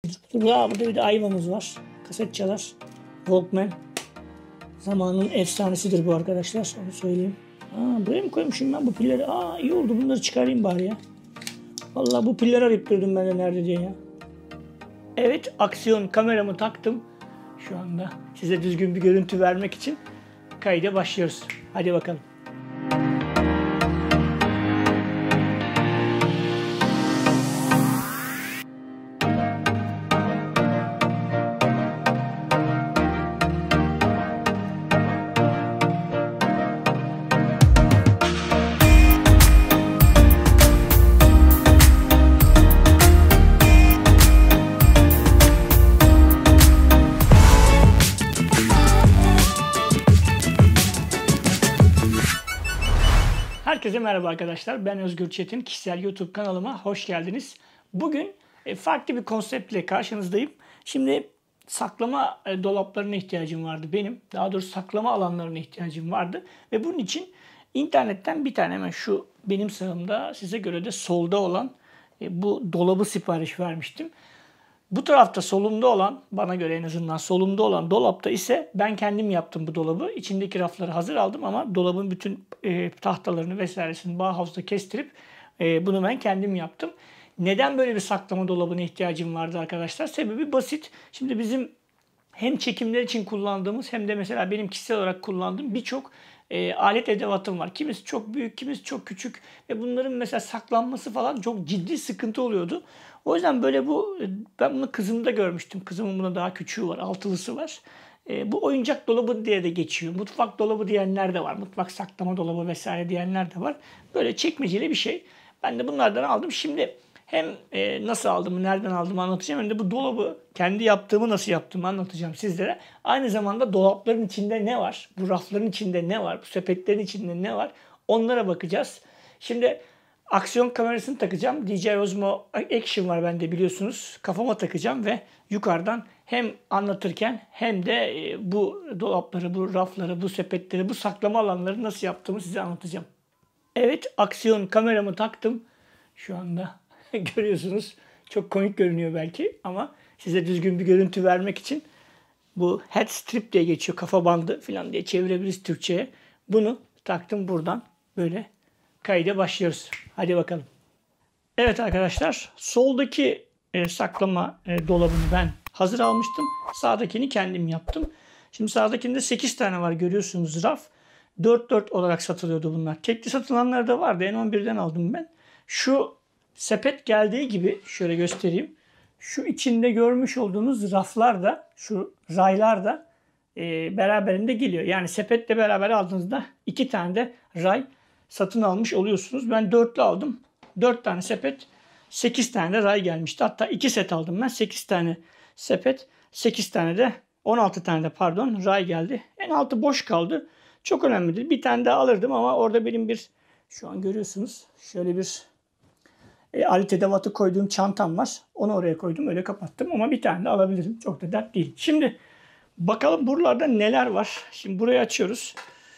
Burada bir de ayvamız var. Kaset çalar. Walkman. Zamanın efsanesidir bu arkadaşlar. Onu söyleyeyim. Buraya mı koymuşum ben bu pilleri? İyi oldu, bunları çıkarayım bari ya. Vallahi bu pilleri arayıp durdum ben de nerede diye ya. Evet, aksiyon kameramı taktım. Şu anda size düzgün bir görüntü vermek için kayda başlıyoruz. Hadi bakalım. Herkese merhaba arkadaşlar. Ben Özgür Çetin. Kişisel YouTube kanalıma hoş geldiniz. Bugün farklı bir konseptle karşınızdayım. Şimdi saklama dolaplarına ihtiyacım vardı benim. Daha doğrusu saklama alanlarına ihtiyacım vardı. Ve bunun için internetten bir tane hemen şu benim sağımda, size göre de solda olan bu dolabı sipariş vermiştim. Bu tarafta solumda olan, bana göre en azından solumda olan dolapta ise ben kendim yaptım bu dolabı. İçindeki rafları hazır aldım ama dolabın bütün tahtalarını vesairesini Bauhaus'ta kestirip bunu ben kendim yaptım. Neden böyle bir saklama dolabına ihtiyacım vardı arkadaşlar? Sebebi basit. Şimdi bizim hem çekimler için kullandığımız hem de mesela benim kişisel olarak kullandığım birçok alet edevatım var. Kimisi çok büyük, kimisi çok küçük ve bunların mesela saklanması falan çok ciddi sıkıntı oluyordu. O yüzden böyle ben bunu kızımda görmüştüm. Kızımın buna daha küçüğü var, altılısı var. Bu oyuncak dolabı diye de geçiyor. Mutfak dolabı diyenler de var. Mutfak saklama dolabı vesaire diyenler de var. Böyle çekmeceli bir şey. Ben de bunlardan aldım. Şimdi hem nasıl aldığımı, nereden aldığımı anlatacağım. Hem de bu dolabı kendi yaptığımı, nasıl yaptığımı anlatacağım sizlere. Aynı zamanda dolapların içinde ne var? Bu rafların içinde ne var? Bu sepetlerin içinde ne var? Onlara bakacağız. Şimdi aksiyon kamerasını takacağım. DJI Osmo Action var bende, biliyorsunuz. Kafama takacağım ve yukarıdan hem anlatırken hem de bu dolapları, bu rafları, bu sepetleri, bu saklama alanları nasıl yaptığımı size anlatacağım. Evet, aksiyon kameramı taktım. Şu anda görüyorsunuz. Çok komik görünüyor belki ama size düzgün bir görüntü vermek için bu head strip diye geçiyor. Kafa bandı falan diye çevirebiliriz Türkçe'ye. Bunu taktım, buradan böyle kayda başlıyoruz. Hadi bakalım. Evet arkadaşlar, soldaki saklama dolabını ben hazır almıştım. Sağdakini kendim yaptım. Şimdi sağdakinde 8 tane var, görüyorsunuz raf. 4-4 olarak satılıyordu bunlar. Tekli satılanlar da vardı. N11'den aldım ben. Şu sepet geldiği gibi şöyle göstereyim. Şu içinde görmüş olduğunuz raflar da, şu raylar da beraberinde geliyor. Yani sepetle beraber aldığınızda 2 tane de ray satın almış oluyorsunuz. Ben 4'lü aldım. 4 tane sepet, 8 tane de ray gelmişti. Hatta 2 set aldım ben. 8 tane sepet, 8 tane de 16 tane de pardon ray geldi. En altı boş kaldı. Çok önemli değil. Bir tane daha alırdım ama orada benim şu an görüyorsunuz şöyle bir alet edevatı koyduğum çantam var. Onu oraya koydum, öyle kapattım ama bir tane de alabilirim. Çok da dert değil. Şimdi bakalım buralarda neler var. Şimdi burayı açıyoruz.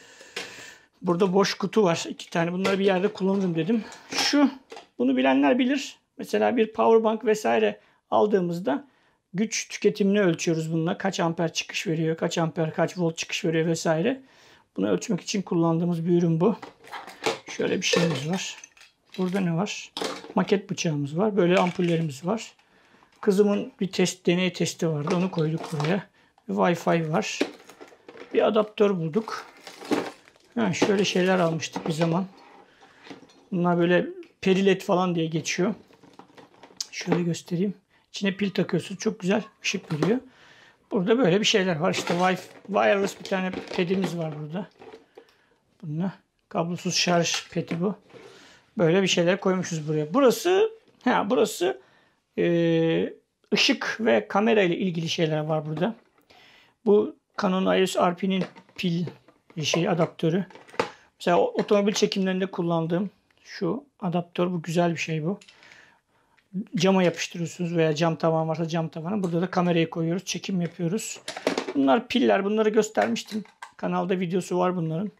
Burada boş kutu var. 2 tane. Bunları bir yerde kullanırım dedim. Bunu bilenler bilir. Mesela bir powerbank vesaire aldığımızda güç tüketimini ölçüyoruz bununla. Kaç amper çıkış veriyor, kaç amper, kaç volt çıkış veriyor vesaire. Bunu ölçmek için kullandığımız bir ürün bu. Şöyle bir şeyimiz var. Burada ne var? Maket bıçağımız var. Böyle ampullerimiz var. Kızımın bir deney testi vardı. Onu koyduk buraya. Wi-Fi var. Bir adaptör bulduk. Şöyle şeyler almıştık bir zaman. Bunlar böyle perilet falan diye geçiyor. Şöyle göstereyim. İçine pil takıyorsun. Çok güzel ışık veriyor. Burada böyle bir şeyler var. İşte wireless bir tane pedimiz var burada. Bununla kablosuz şarj pedi bu. Böyle bir şeyler koymuşuz buraya. Burası ışık ve kamera ile ilgili şeyler var burada. Bu Canon ISRP'nin pil adaptörü. Mesela otomobil çekimlerinde kullandığım şu adaptör, bu güzel bir şey bu. Cama yapıştırıyorsunuz veya cam tavan varsa cam tavana. Burada da kamerayı koyuyoruz, çekim yapıyoruz. Bunlar piller, bunları göstermiştim. Kanalda videosu var bunların.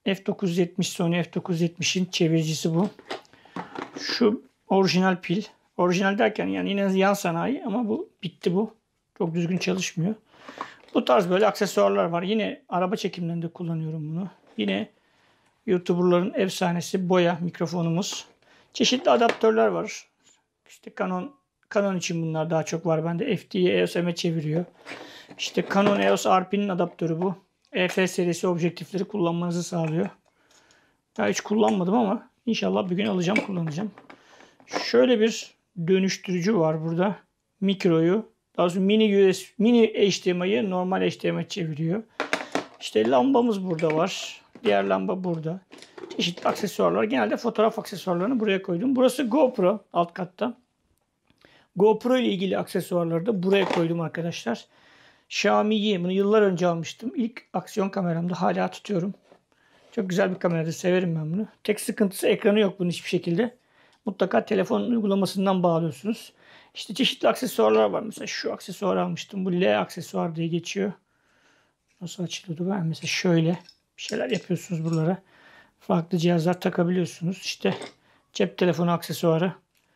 F970, Sony F970'in çeviricisi bu. Şu orijinal pil. Orijinal derken yani yine yan sanayi ama bu bitti bu. Çok düzgün çalışmıyor. Bu tarz böyle aksesuarlar var. Yine araba çekimlerinde kullanıyorum bunu. Yine YouTuber'ların efsanesi boya mikrofonumuz. Çeşitli adaptörler var. İşte Canon için bunlar daha çok var bende. FD'yi EOS M'e çeviriyor. İşte Canon EOS RP'nin adaptörü bu. EF serisi objektifleri kullanmanızı sağlıyor. Daha hiç kullanmadım ama inşallah bir gün alacağım, kullanacağım. Şöyle bir dönüştürücü var burada. Mikroyu, daha sonra mini HDMI'yi normal HDMI çeviriyor. İşte lambamız burada var. Diğer lamba burada. Çeşitli aksesuarlar. Genelde fotoğraf aksesuarlarını buraya koydum. Burası GoPro alt katta. GoPro ile ilgili aksesuarları da buraya koydum arkadaşlar. Xiaomi'yi bunu yıllar önce almıştım. İlk aksiyon kameramda, hala tutuyorum. Çok güzel bir kameradır. Severim ben bunu. Tek sıkıntısı ekranı yok bunun hiçbir şekilde. Mutlaka telefon uygulamasından bağlıyorsunuz. İşte çeşitli aksesuarlar var. Mesela şu aksesuarı almıştım. Bu L aksesuar diye geçiyor. Nasıl açılıyordu? Ben mesela şöyle bir şeyler yapıyorsunuz buralara. Farklı cihazlar takabiliyorsunuz. İşte cep telefonu aksesuarı.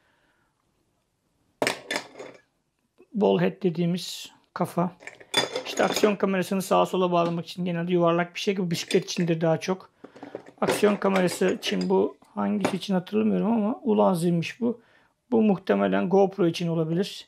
Ball head dediğimiz kafa. İşte aksiyon kamerasını sağa sola bağlamak için genelde yuvarlak bir şey gibi, bisiklet içindir daha çok. Aksiyon kamerası için bu hangisi için hatırlamıyorum ama Ulanzi'ymiş bu. Bu muhtemelen GoPro için olabilir.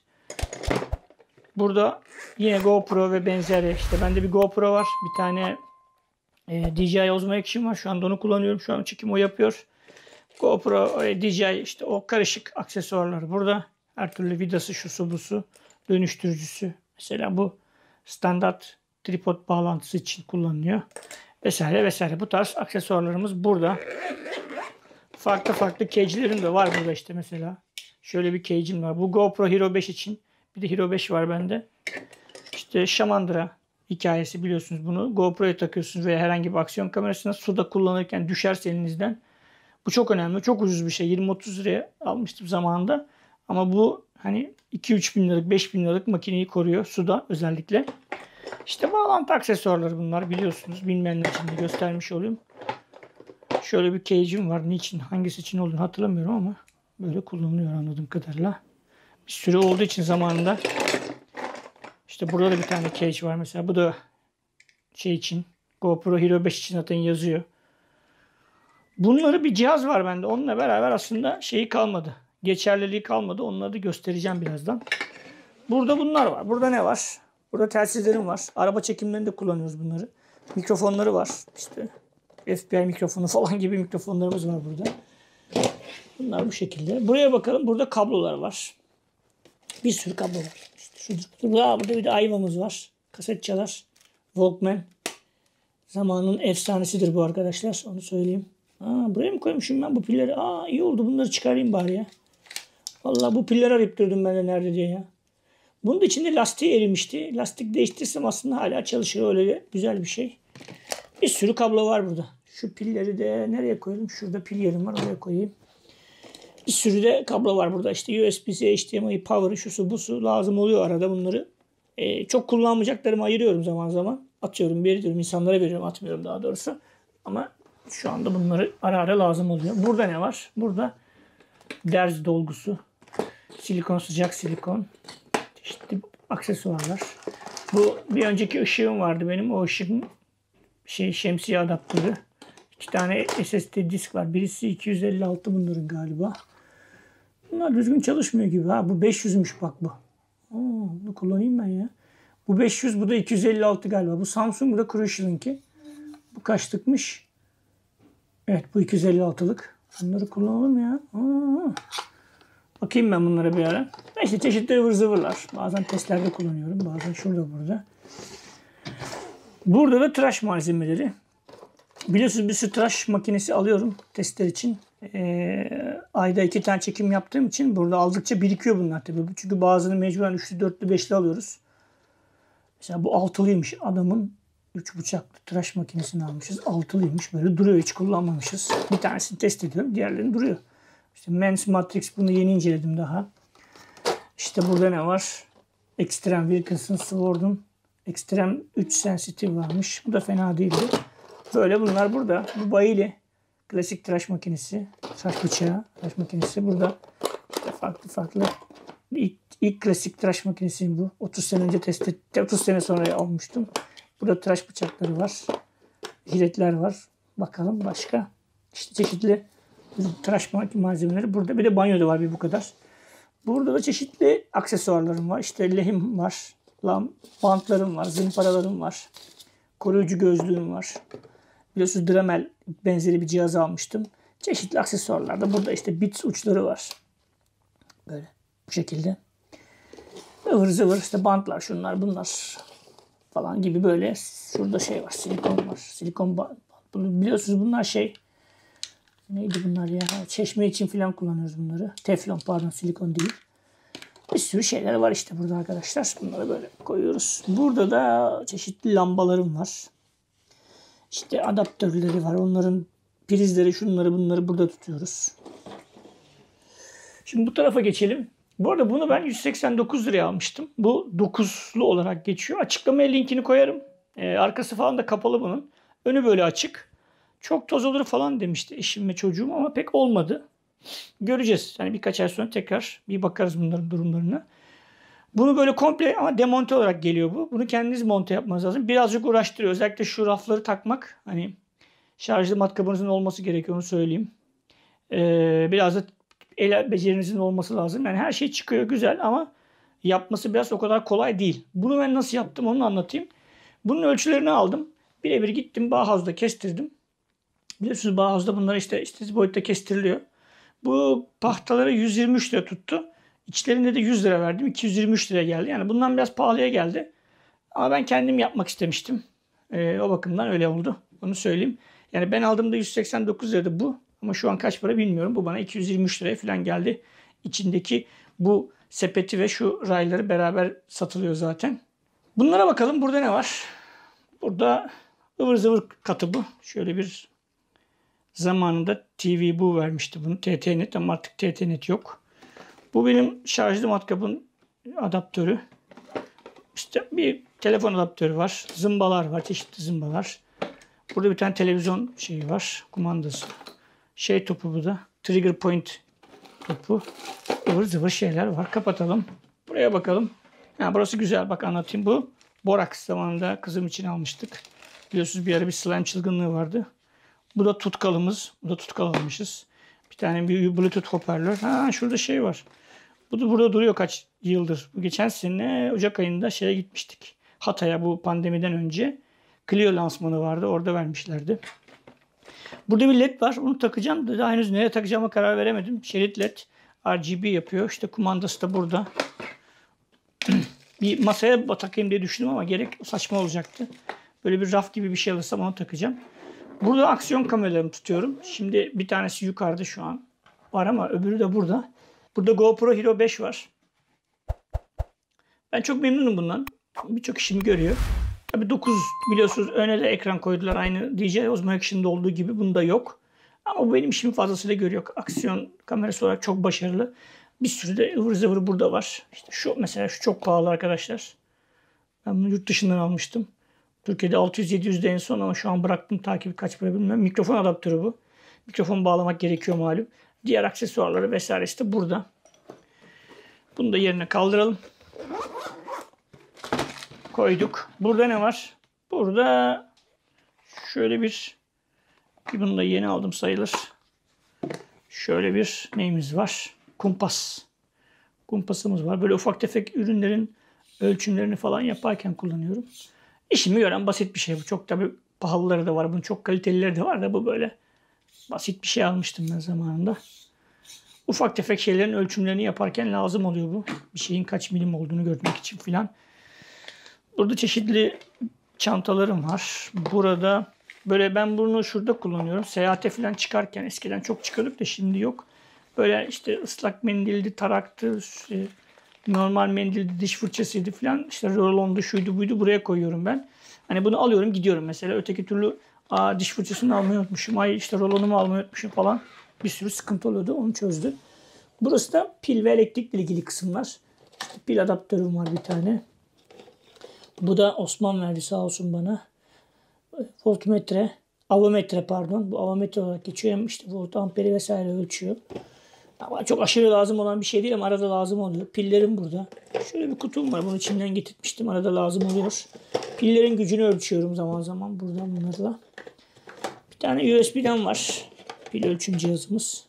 Burada yine GoPro ve benzeri. İşte bende bir GoPro var. Bir tane DJI Osmo Action var. Şu anda onu kullanıyorum. Şu an çekim o yapıyor. GoPro, DJI, işte o karışık aksesuarlar burada. Her türlü vidası, şusu busu, dönüştürücüsü. Mesela bu standart tripod bağlantısı için kullanılıyor. Vesaire vesaire. Bu tarz aksesuarlarımız burada. Farklı cage'lerim de var burada işte mesela. Şöyle bir cage'im var. Bu GoPro Hero 5 için. Bir de Hero 5 var bende. İşte şamandıra hikayesi, biliyorsunuz bunu. GoPro'ya takıyorsunuz veya herhangi bir aksiyon kamerasına, suda kullanırken düşerse elinizden. Bu çok önemli. Çok ucuz bir şey. 20-30 liraya almıştım zamanında. Ama bu hani 2-3 bin liralık, 5 bin liralık makineyi koruyor suda özellikle. İşte bağlantı aksesuarları bunlar, biliyorsunuz. Bilmeyenler için de göstermiş olayım. Şöyle bir cage'im var. Niçin, hangisi için olduğunu hatırlamıyorum ama böyle kullanılıyor anladığım kadarıyla. Bir sürü olduğu için zamanında. İşte burada da bir tane cage var mesela. Bu da şey için, GoPro Hero 5 için zaten yazıyor. Bunları bir cihaz var bende. Onunla beraber aslında şeyi kalmadı. Geçerliliği kalmadı. Onları da göstereceğim birazdan. Burada bunlar var. Burada ne var? Burada telsizlerim var. Araba çekimlerinde kullanıyoruz bunları. Mikrofonları var. İşte FBI mikrofonu falan gibi mikrofonlarımız var burada. Bunlar bu şekilde. Buraya bakalım. Burada kablolar var. Bir sürü kablo var. İşte şudur. Burada bir de Ayva'mız var. Kaset çalar. Walkman. Zamanın efsanesidir bu arkadaşlar. Onu söyleyeyim. Buraya mı koymuşum ben bu pilleri? İyi oldu. Bunları çıkarayım bari ya. Vallahi bu pilleri arayıp durdum ben de nerede diye ya. Bunun da içinde lastiği erimişti. Lastik değiştirsem aslında hala çalışır. Öyle güzel bir şey. Bir sürü kablo var burada. Şu pilleri de nereye koyalım? Şurada pil yerim var. Oraya koyayım. Bir sürü de kablo var burada. İşte USB-C, HDMI, power, şusu busu lazım oluyor arada bunları. Çok kullanmayacaklarımı ayırıyorum zaman zaman. Atıyorum, veriyorum. İnsanlara veriyorum. Atmıyorum daha doğrusu. Ama şu anda bunları ara ara lazım oluyor. Burada ne var? Burada derz dolgusu. Silikon, sıcak silikon. Çeşitli aksesuarlar. Bu bir önceki ışığım vardı benim. O ışığın şemsiye adaptörü. 2 tane SSD disk var. Birisi 256 bunların galiba. Bunlar düzgün çalışmıyor gibi. Bu 500'müş bak bu. Bunu kullanayım ben ya. Bu 500, bu da 256 galiba. Bu Samsung, bu da Crucial'ınki. Bu kaçlıkmış? Evet, bu 256'lık. Bunları kullanalım ya. Bakayım ben bunlara bir ara. İşte çeşitli ıvır zıvırlar. Bazen testlerde kullanıyorum. Bazen şurada burada. Burada da tıraş malzemeleri. Biliyorsunuz bir sürü tıraş makinesi alıyorum testler için. Ayda 2 tane çekim yaptığım için burada aldıkça birikiyor bunlar tabii. Çünkü bazılarını mecburen 3'lü, 4'lü, 5'li alıyoruz. Mesela bu 6'lıymış. Adamın 3 bıçaklı tıraş makinesini almışız. 6'lıymış. Böyle duruyor. Hiç kullanmamışız. Bir tanesini test ediyorum. Diğerlerini duruyor. İşte Men's Matrix, bunu yeni inceledim daha. İşte burada ne var? Extreme Wilkinson Sword'un Extreme 3 Sensitive varmış. Bu da fena değildi. Böyle bunlar burada. Bu Bailey klasik tıraş makinesi. Saç bıçağı tıraş makinesi. Burada Farklı. İlk klasik tıraş makinesi bu. 30 sene önce 30 sene sonra almıştım. Burada tıraş bıçakları var. Jiletler var. Bakalım başka. İşte çeşitli tıraş malzemeleri. Burada bir de banyoda var bir bu kadar. Burada da çeşitli aksesuarlarım var. İşte lehim var. Bantlarım var. Zımparalarım var. Koruyucu gözlüğüm var. Biliyorsunuz Dremel benzeri bir cihaz almıştım. Çeşitli aksesuarlar da burada işte bit uçları var. Böyle bu şekilde. Ivır zıvır işte bantlar şunlar bunlar falan gibi böyle. Şurada şey var, silikon var. Silikon bant. Bunu biliyorsunuz bunlar şey. Neydi bunlar ya? Çeşme için falan kullanıyoruz bunları. Teflon pardon, silikon değil. Bir sürü şeyler var işte burada arkadaşlar. Bunları böyle koyuyoruz. Burada da çeşitli lambalarım var. İşte adaptörleri var. Onların prizleri, şunları bunları burada tutuyoruz. Şimdi bu tarafa geçelim. Bu arada bunu ben 189 liraya almıştım. Bu 9'lu olarak geçiyor. Açıklamaya linkini koyarım. Arkası falan da kapalı bunun. Önü böyle açık. Çok toz olur falan demişti eşim ve çocuğum ama pek olmadı. Göreceğiz. Yani birkaç ay sonra tekrar bir bakarız bunların durumlarına. Bunu böyle komple ama demonte olarak geliyor bu. Bunu kendiniz monte yapmanız lazım. Birazcık uğraştırıyor. Özellikle şu rafları takmak. Hani şarjlı matkabınızın olması gerekiyor, onu söyleyeyim. Biraz da el becerinizin olması lazım. Yani her şey çıkıyor güzel ama yapması biraz o kadar kolay değil. Bunu ben nasıl yaptım onu anlatayım. Bunun ölçülerini aldım. Birebir gittim Bauhaus'da kestirdim. Biliyorsunuz Bauhaus'da bunlar işte boyutta kestiriliyor. Bu pahtaları 123 lira tuttu. İçlerinde de 100 lira verdim. 223 lira geldi. Yani bundan biraz pahalıya geldi. Ama ben kendim yapmak istemiştim. O bakımdan öyle oldu. Onu söyleyeyim. Yani ben aldığımda 189 liraydı bu. Ama şu an kaç para bilmiyorum. Bu bana 223 liraya falan geldi. İçindeki bu sepeti ve şu rayları beraber satılıyor zaten. Bunlara bakalım. Burada ne var? Burada ıvır zıvır katı bu. Şöyle bir zamanında TV bu vermişti bunu. TT-Net ama artık TT-Net yok. Bu benim şarjlı matkabın adaptörü. İşte bir telefon adaptörü var. Zımbalar var. Çeşitli zımbalar. Burada bir tane televizyon şeyi var. Kumandası. Şey topu bu da. Trigger point topu. Ivır zıvır şeyler var. Kapatalım. Buraya bakalım. Ha, burası güzel. Bak anlatayım. Bu boraks zamanında kızım için almıştık. Biliyorsunuz bir ara bir slime çılgınlığı vardı. Bu da tutkalımız. Bu da tutkal almışız. Bir tane bir Bluetooth hoparlör. Ha, şurada şey var. Bu da burada duruyor kaç yıldır. Bu geçen sene Ocak ayında şeye gitmiştik. Hatay'a, bu pandemiden önce. Clio lansmanı vardı. Orada vermişlerdi. Burada bir led var. Onu takacağım. Daha henüz nereye takacağıma karar veremedim. Şerit led. RGB yapıyor. İşte kumandası da burada. Bir masaya takayım diye düşündüm ama gerek saçma olacaktı. Böyle bir raf gibi bir şey alırsam onu takacağım. Burada aksiyon kameralarımı tutuyorum. Şimdi bir tanesi yukarıda şu an var ama öbürü de burada. Burada GoPro Hero 5 var. Ben çok memnunum bundan. Birçok işimi görüyor. Tabii 9 biliyorsunuz öne de ekran koydular. Aynı DJI Osmo Action'da olduğu gibi bunda yok. Ama bu benim işimi fazlasıyla görüyor. Aksiyon kamerası olarak çok başarılı. Bir sürü de ıvır zıvır burada var. İşte şu mesela şu çok pahalı arkadaşlar. Ben bunu yurt dışından almıştım. Türkiye'de 600-700'de en son ama şu an bıraktım, takibi kaç para bilmiyorum. Mikrofon adaptörü bu. Mikrofon bağlamak gerekiyor malum. Diğer aksesuarları vesairesi de burada. Bunu da yerine kaldıralım. Koyduk. Burada ne var? Burada şöyle bunu da yeni aldım sayılır. Şöyle bir neyimiz var? Kumpas. Kumpasımız var. Böyle ufak tefek ürünlerin ölçümlerini falan yaparken kullanıyorum. İşimi gören basit bir şey bu. Çok tabii pahalıları da var. Bunun çok kalitelileri de var da bu böyle basit bir şey almıştım ben zamanında. Ufak tefek şeylerin ölçümlerini yaparken lazım oluyor bu. Bir şeyin kaç milim olduğunu görmek için filan. Burada çeşitli çantalarım var. Burada böyle ben bunu şurada kullanıyorum. Seyahate falan çıkarken eskiden çok çıkıyorduk da şimdi yok. Böyle işte ıslak mendildi, taraktı, normal mendildi, diş fırçasıydı falan. İşte rolondu, şuydu buydu, buraya koyuyorum ben. Hani bunu alıyorum gidiyorum mesela. Öteki türlü diş fırçasını almayı unutmuşum. Ay işte rolonumu almayı unutmuşum falan. Bir sürü sıkıntı oluyordu. Onu çözdü. Burası da pil ve elektrikle ilgili kısımlar. İşte pil adaptörüm var bir tane. Bu da Osman verdi sağ olsun bana. Voltmetre, avometre pardon. Bu avometre olarak geçiyor. Hem işte volt amperi vesaire ölçüyor. Ama çok aşırı lazım olan bir şey değil ama arada lazım oluyor. Pillerim burada. Şöyle bir kutum var. Bunu içinden getirtmiştim. Arada lazım oluyor. Pillerin gücünü ölçüyorum zaman zaman. Buradan bunlarla. Bir tane USB'den var. Pil ölçüm cihazımız.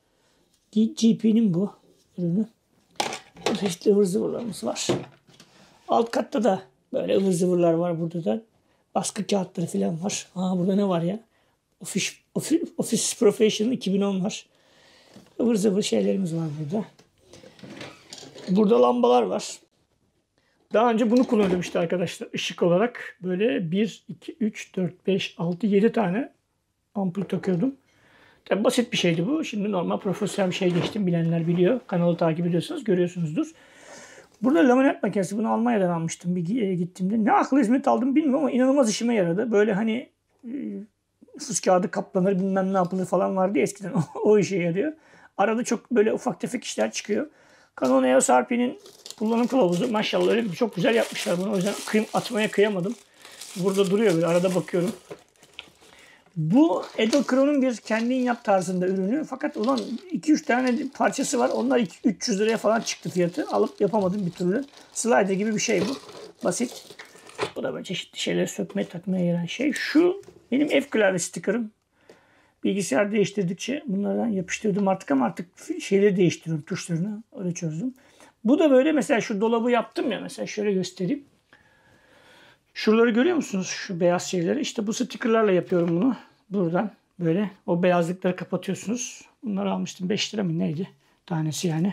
GP'nin bu ürünü. Çeşitli ıvır zıvırlarımız var. Alt katta da böyle ıvır zıvırlar var. Burada da baskı kağıtları falan var. Burada ne var ya? Office Professional 2010 var. Ivır zıvır şeylerimiz var burada. Burada lambalar var. Daha önce bunu kullanıyordum işte arkadaşlar. Işık olarak böyle 1, 2, 3, 4, 5, 6, 7 tane ampul takıyordum. Tabii basit bir şeydi bu. Şimdi normal profesyonel bir şey geçtim. Bilenler biliyor. Kanalı takip ediyorsanız görüyorsunuzdur. Burada laminat makinesi. Bunu Almanya'dan almıştım bir gittiğimde. Ne akıl hizmet aldım bilmiyorum ama inanılmaz işime yaradı. Böyle hani nüfus kağıdı kaplanır bilmem ne yapılır falan vardı ya eskiden. O işe yarıyor. Arada çok böyle ufak tefek işler çıkıyor. Canon EOS RP'nin kullanım kılavuzu maşallah öyle çok güzel yapmışlar bunu. O yüzden atmaya kıyamadım. Burada duruyor böyle arada bakıyorum. Bu Edelkron'un bir kendin yap tarzında ürünü. Fakat ulan 2-3 tane parçası var. Onlar 300 liraya falan çıktı fiyatı. Alıp yapamadım bir türlü. Slider gibi bir şey bu. Basit. Bu da böyle çeşitli şeyleri sökmeye takmaya yarayan şey. Şu benim F-klavye sticker'ım. Bilgisayar değiştirdikçe bunlardan yapıştırdım artık ama artık şeyleri değiştiriyorum tuşlarını. Öyle çözdüm. Bu da böyle mesela şu dolabı yaptım ya mesela şöyle göstereyim. Şuraları görüyor musunuz? Şu beyaz şeyleri. İşte bu stickerlarla yapıyorum bunu. Buradan böyle o beyazlıkları kapatıyorsunuz. Bunları almıştım. 5 lira mı neydi? Tanesi yani.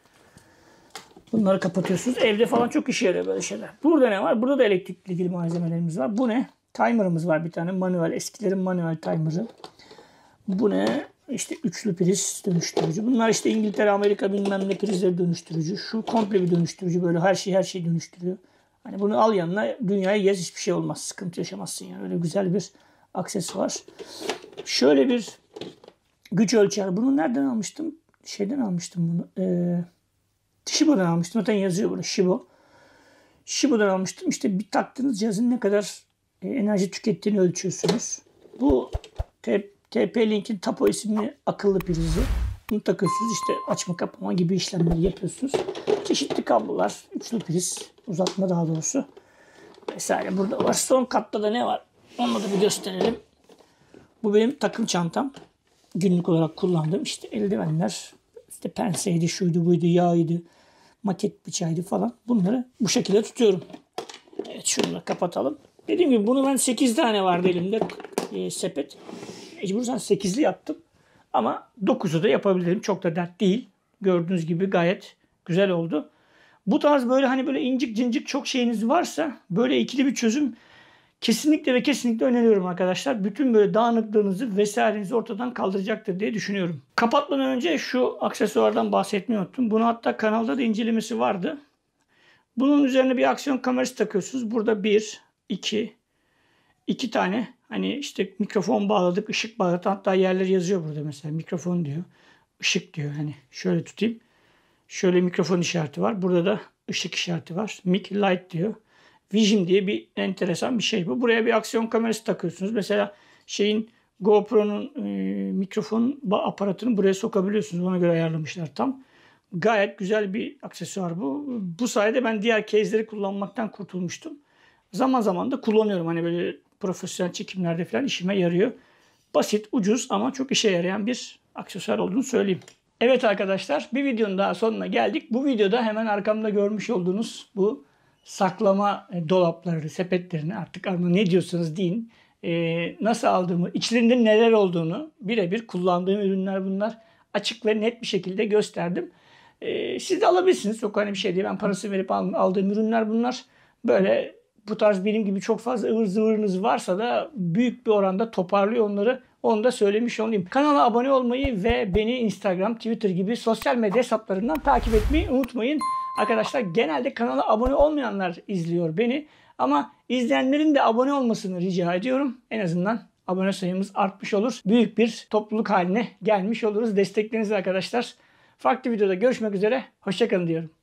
Bunları kapatıyorsunuz. Evde falan çok işe yarıyor böyle şeyler. Burada ne var? Burada da elektrikli ilgili malzemelerimiz var. Bu ne? Timer'ımız var bir tane. Manuel. Eskilerin manuel timer'ı. Bu ne? İşte üçlü priz dönüştürücü. Bunlar işte İngiltere, Amerika bilmem ne prizleri dönüştürücü. Şu komple bir dönüştürücü. Böyle her şeyi dönüştürüyor. Hani bunu al yanına dünyayı gez hiçbir şey olmaz. Sıkıntı yaşamazsın yani. Öyle güzel bir aksesuar. Şöyle bir güç ölçer. Bunu nereden almıştım? Şeyden almıştım bunu. Shibo'dan almıştım. Zaten yazıyor burada Shibo. Shibo'dan almıştım. İşte bir taktığınız cihazın ne kadar enerji tükettiğini ölçüyorsunuz. Bu TP-Link'in Tapo isimli akıllı prizi. Bunu takıyorsunuz işte açma kapama gibi işlemleri yapıyorsunuz. Çeşitli kablolar, üçlü priz, uzatma daha doğrusu vesaire burada var. Son katta da ne var? Onu da bir gösterelim. Bu benim takım çantam. Günlük olarak kullandığım işte eldivenler, işte penseydi, şuydu buydu, yağıydı, maket bıçağıydı falan. Bunları bu şekilde tutuyorum. Evet şunu da kapatalım. Dediğim gibi bunu ben 8 tane vardı elimde sepet. Mecbursan 8'li yaptım. Ama 9'u da yapabilirim. Çok da dert değil. Gördüğünüz gibi gayet güzel oldu. Bu tarz böyle hani böyle incik cincik çok şeyiniz varsa böyle ikili bir çözüm kesinlikle ve kesinlikle öneriyorum arkadaşlar. Bütün böyle dağınıklığınızı vesairenizi ortadan kaldıracaktır diye düşünüyorum. Kapatmadan önce şu aksesuardan bahsetmeyi unuttum. Bunu hatta kanalda da incelemesi vardı. Bunun üzerine bir aksiyon kamerası takıyorsunuz. Burada 1, 2 tane hani işte mikrofon bağladık, ışık bağladık. Hatta yerleri yazıyor burada mesela. Mikrofon diyor, ışık diyor. Hani şöyle tutayım. Şöyle mikrofon işareti var. Burada da ışık işareti var. Mic light diyor. Vision diye bir enteresan bir şey bu. Buraya bir aksiyon kamerası takıyorsunuz. Mesela GoPro'nun mikrofon aparatını buraya sokabiliyorsunuz. Ona göre ayarlamışlar tam. Gayet güzel bir aksesuar bu. Bu sayede ben diğer case'leri kullanmaktan kurtulmuştum. Zaman zaman da kullanıyorum. Hani böyle profesyonel çekimlerde falan işime yarıyor. Basit, ucuz ama çok işe yarayan bir aksesuar olduğunu söyleyeyim. Evet arkadaşlar bir videonun daha sonuna geldik. Bu videoda hemen arkamda görmüş olduğunuz bu saklama dolapları, sepetlerini artık ama ne diyorsanız deyin. Nasıl aldığımı, içlerinde neler olduğunu birebir kullandığım ürünler bunlar. Açık ve net bir şekilde gösterdim. Siz de alabilirsiniz. Çok önemli bir şey değil. Ben parası verip aldığım ürünler bunlar. Böyle bu tarz benim gibi çok fazla ıvır zıvırınız varsa da büyük bir oranda toparlıyor onları. Onu da söylemiş olayım. Kanala abone olmayı ve beni Instagram, Twitter gibi sosyal medya hesaplarından takip etmeyi unutmayın. Arkadaşlar genelde kanala abone olmayanlar izliyor beni. Ama izleyenlerin de abone olmasını rica ediyorum. En azından abone sayımız artmış olur. Büyük bir topluluk haline gelmiş oluruz. Destekleriniz arkadaşlar. Farklı videoda görüşmek üzere. Hoşça kalın diyorum.